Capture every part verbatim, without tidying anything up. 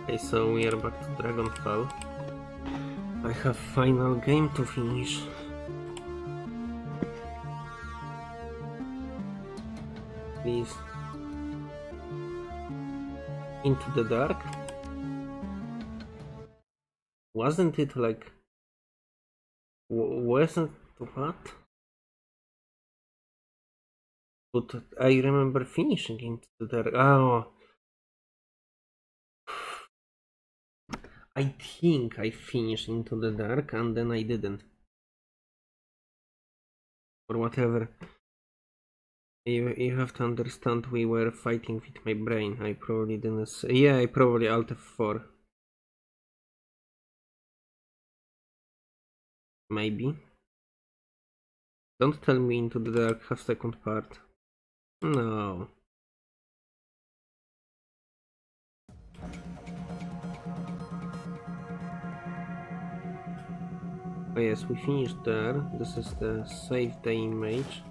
Okay, so we are back to Dragonfall. I have final game to finish. Please. Into the Dark? Wasn't it like... W wasn't what? But I remember finishing Into the Dark. Oh. I think I finished Into the Dark and then I didn't. Or whatever. You, you have to understand we were fighting with my brain. I probably didn't say... Yeah, I probably Alt F four. Maybe. Don't tell me Into the Dark has second part. No. Oh yes, we finished there. This is the save the image.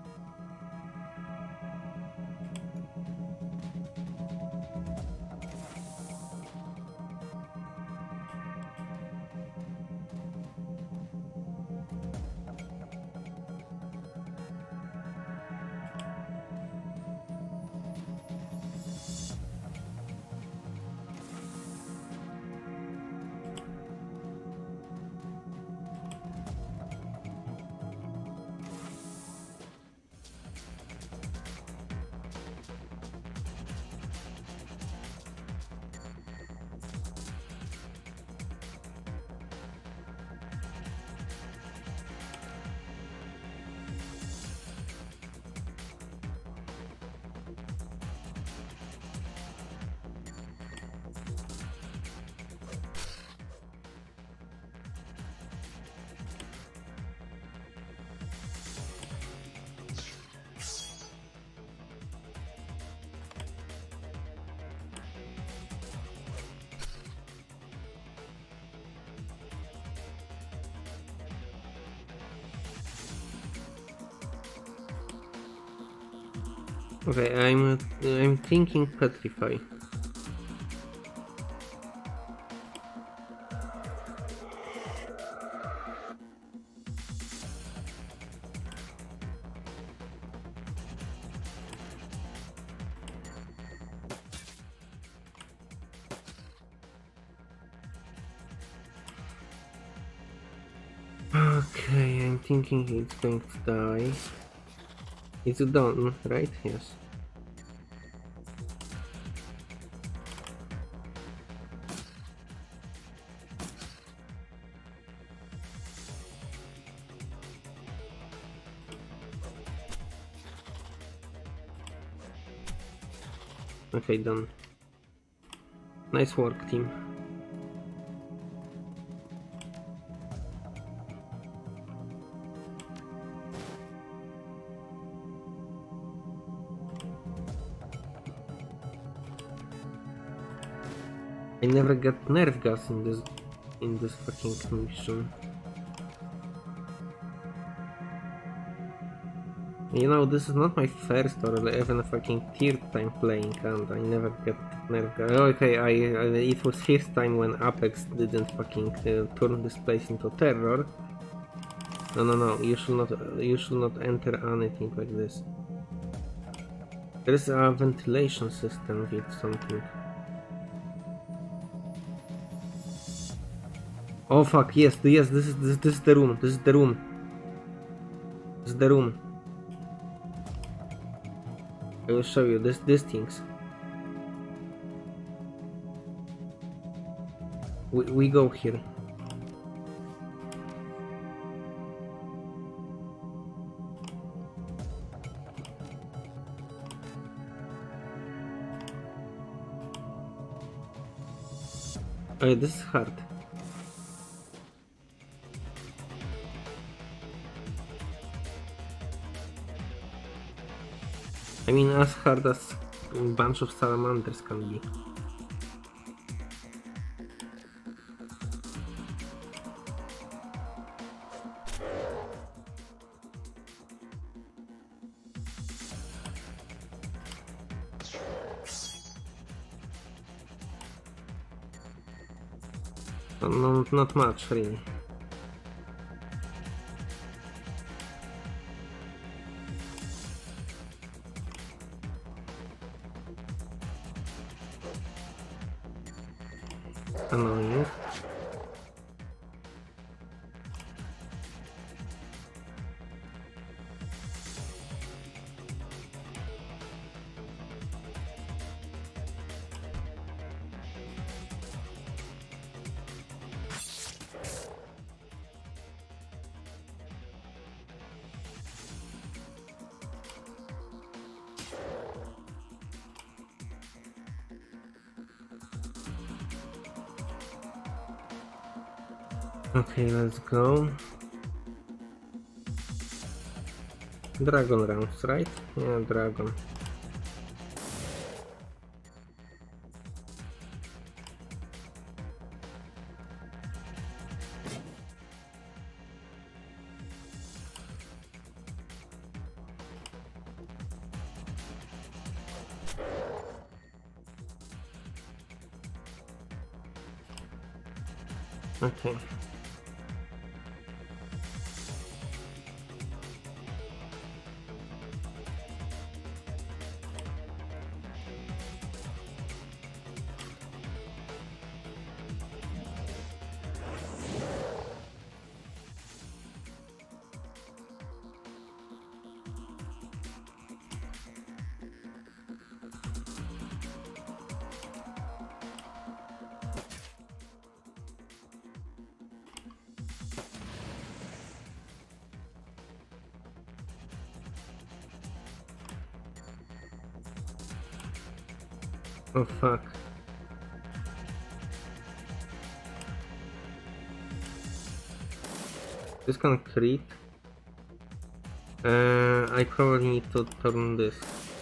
Okay, I'm I'm thinking Petrify. Okay, I'm thinking it's going to die. It's done, right? Yes. Okay, done. Nice work, team. I never got nerve gas in this in this fucking mission. You know, this is not my first or even fucking third time playing, and I never get nerve gas. Okay, I, I it was first time when Apex didn't fucking uh, turn this place into terror. No, no, no. You should not. You should not enter anything like this. There is a ventilation system with something. Oh fuck, yes, yes, this is this, this is the room, this is the room. This is the room. I will show you this these things. We we go here. Oh, this is hard. I mean, as hard as a bunch of salamanders can be. No, no, not much, really. Annoying. Okay, let's go. Dragon rounds, right? Yeah, dragon. Okay. Oh fuck. This can crit. Uh, I probably need to turn this.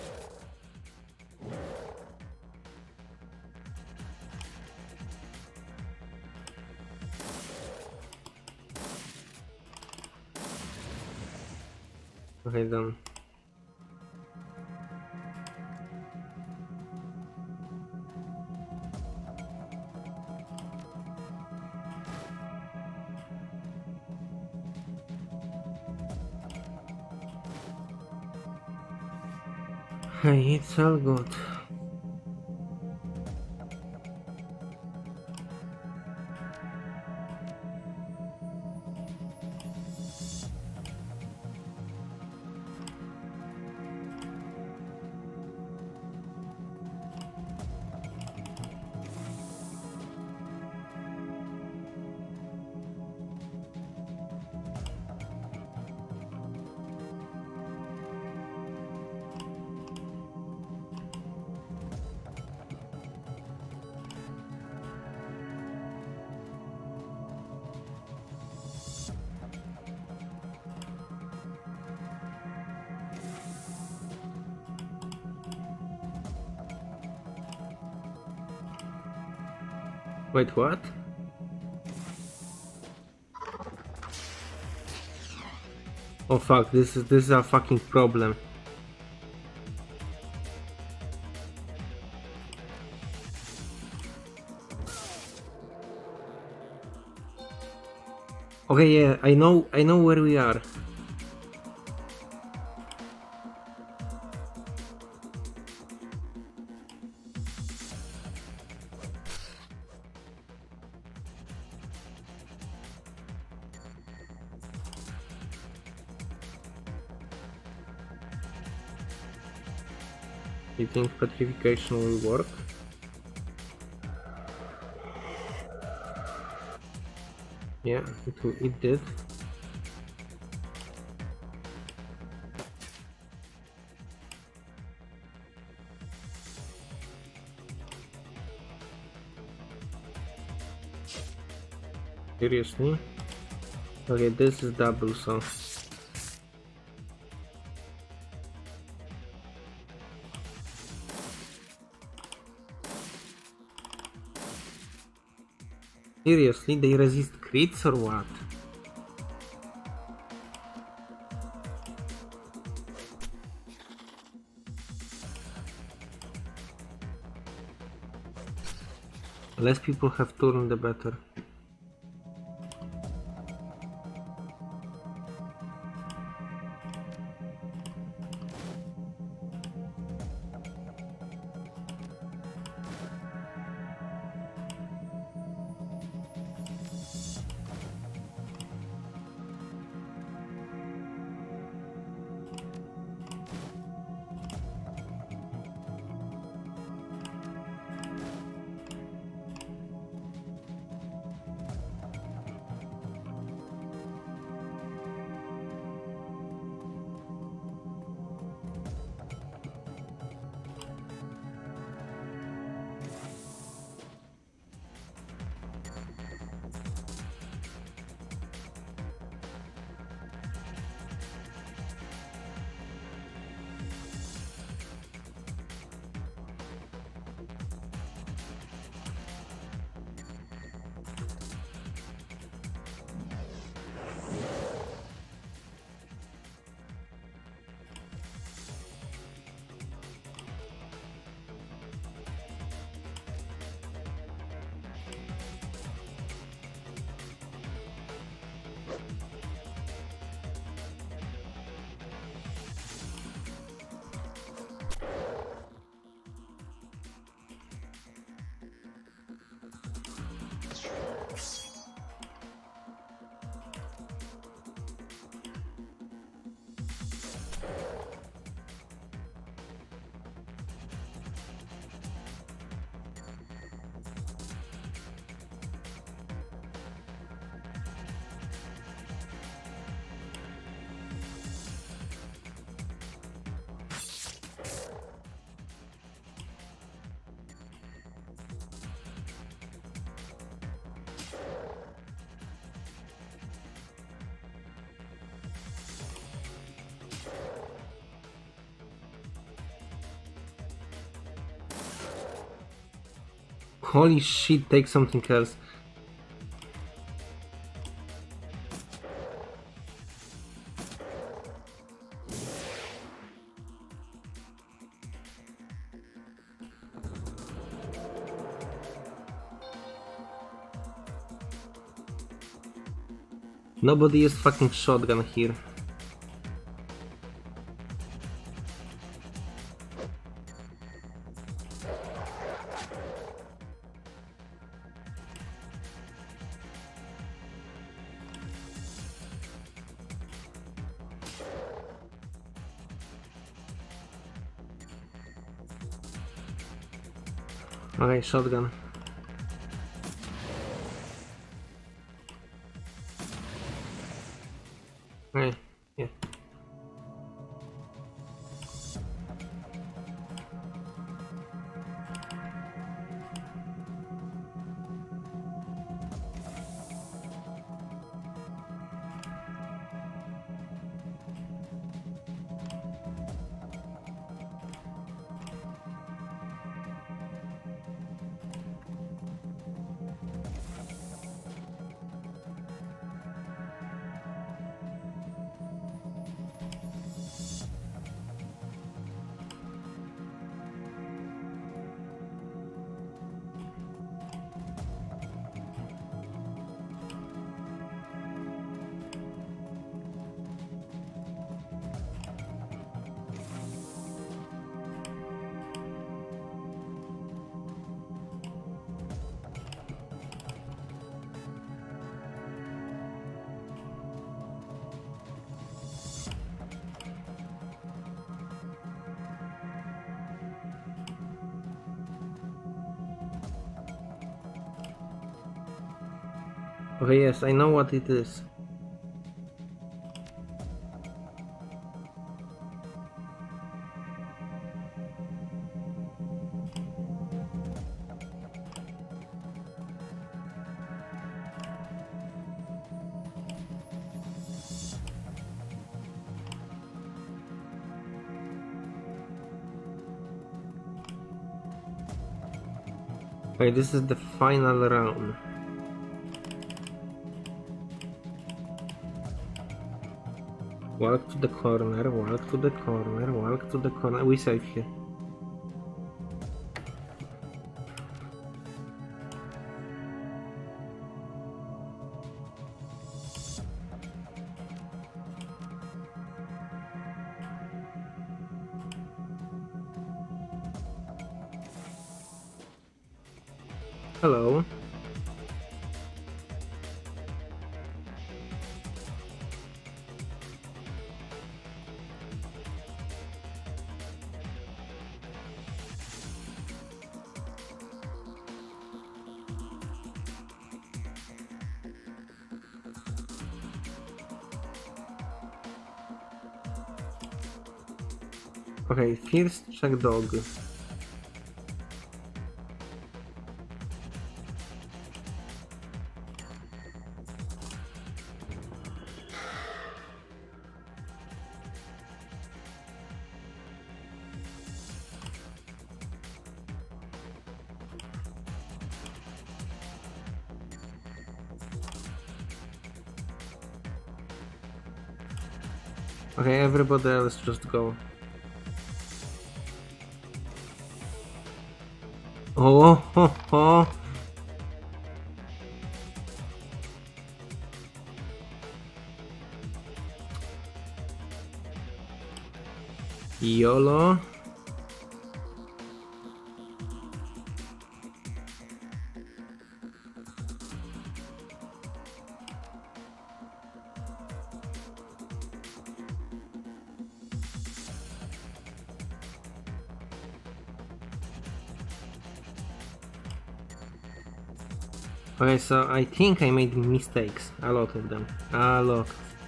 Okay, done. Hey, it's all good. Wait, what? Oh fuck, this is this is a fucking problem. Okay, yeah, I know I know where we are. You think petrification will work? Yeah, it, it did. Seriously? Okay, this is double, so... Seriously, they resist crits or what? Less people have turn, the better. Holy shit, take something else. Nobody used fucking shotgun here. Okay, shotgun. Okay, yeah. Okay, yes, I know what it is. Okay, this is the final round. Walk to the corner, walk to the corner, walk to the corner. We safe here. Hello. Okay, first check dog. Okay, everybody else just go. Oh, ho, ho. YOLO. Okay, so I think I made mistakes, a lot of them, a lot.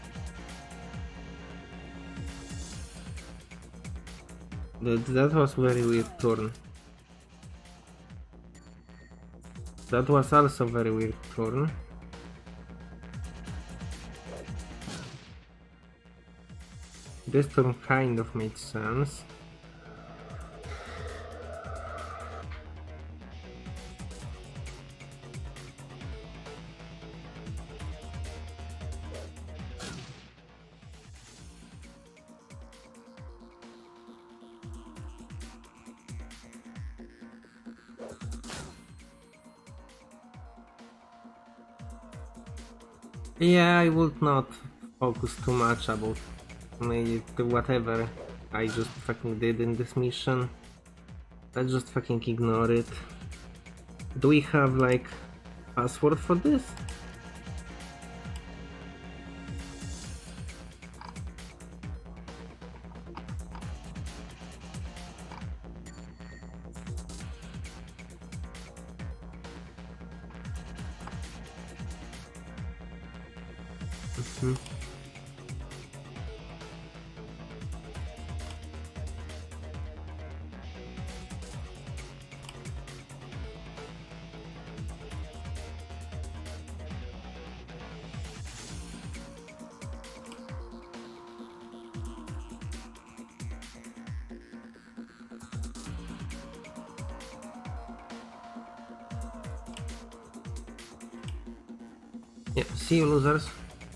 That, that was very weird turn. That was also very weird turn. This turn kind of made sense. Yeah, I would not focus too much about maybe whatever I just fucking did in this mission. Let's just fucking ignore it. Do we have like password for this? Mm-hmm. Yeah, see you losers.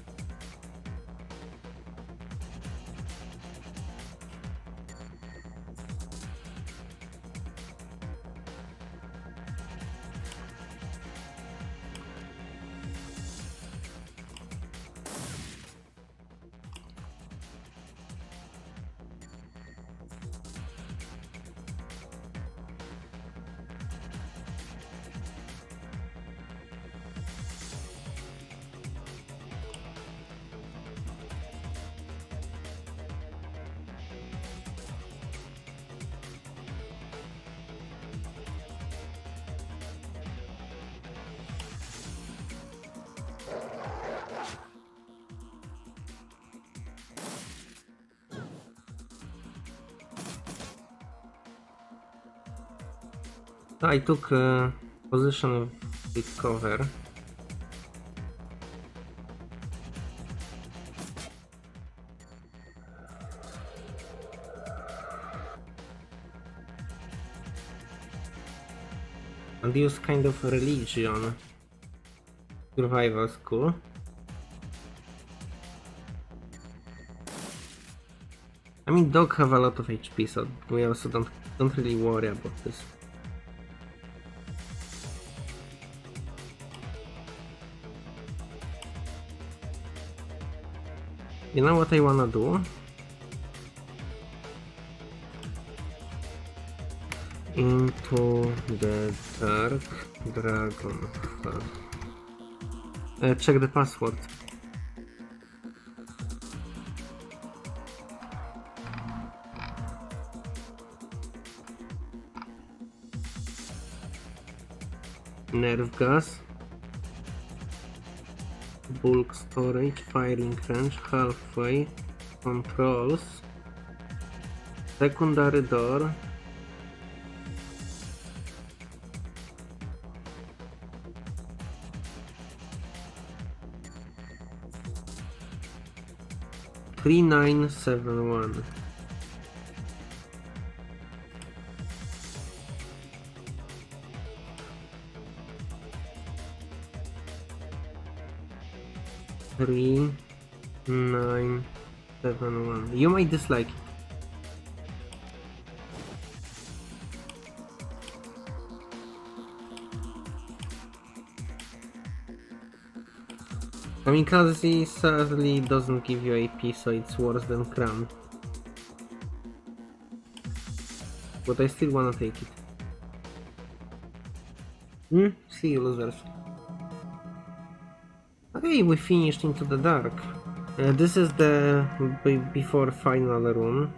I took a position with cover. And use kind of religion. Survival school. I mean, dog have a lot of H P, so we also don't don't really worry about this. You know what I wanna do? Into the Dark Dragon. Uh, check the password. Nerve gas. Bulk storage, firing range, halfway, controls, secondary door, three nine seven one. Three nine seven one. You might dislike it. Kamikaze sadly doesn't give you A P, so it's worse than Kram. But I still wanna take it. Hmm? See you losers. Okay, we finished Into the Dark. Uh, this is the b before final room.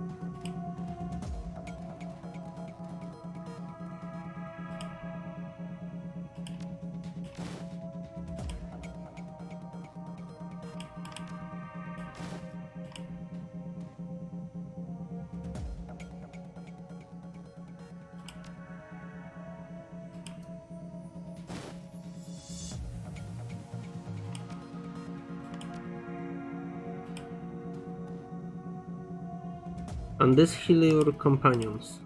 And this heal your companions.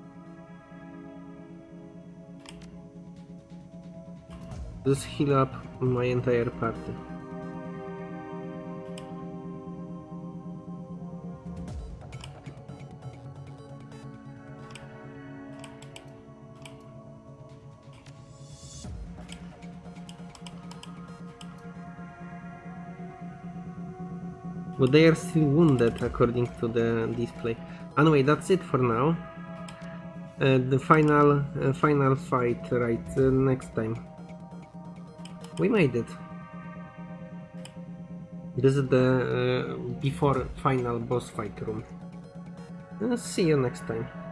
This heal up my entire party. But they are still wounded according to the display. Anyway, that's it for now. Uh, the final uh, final fight, right, uh, next time. We made it. This is the uh, before final boss fight room. Uh, see you next time.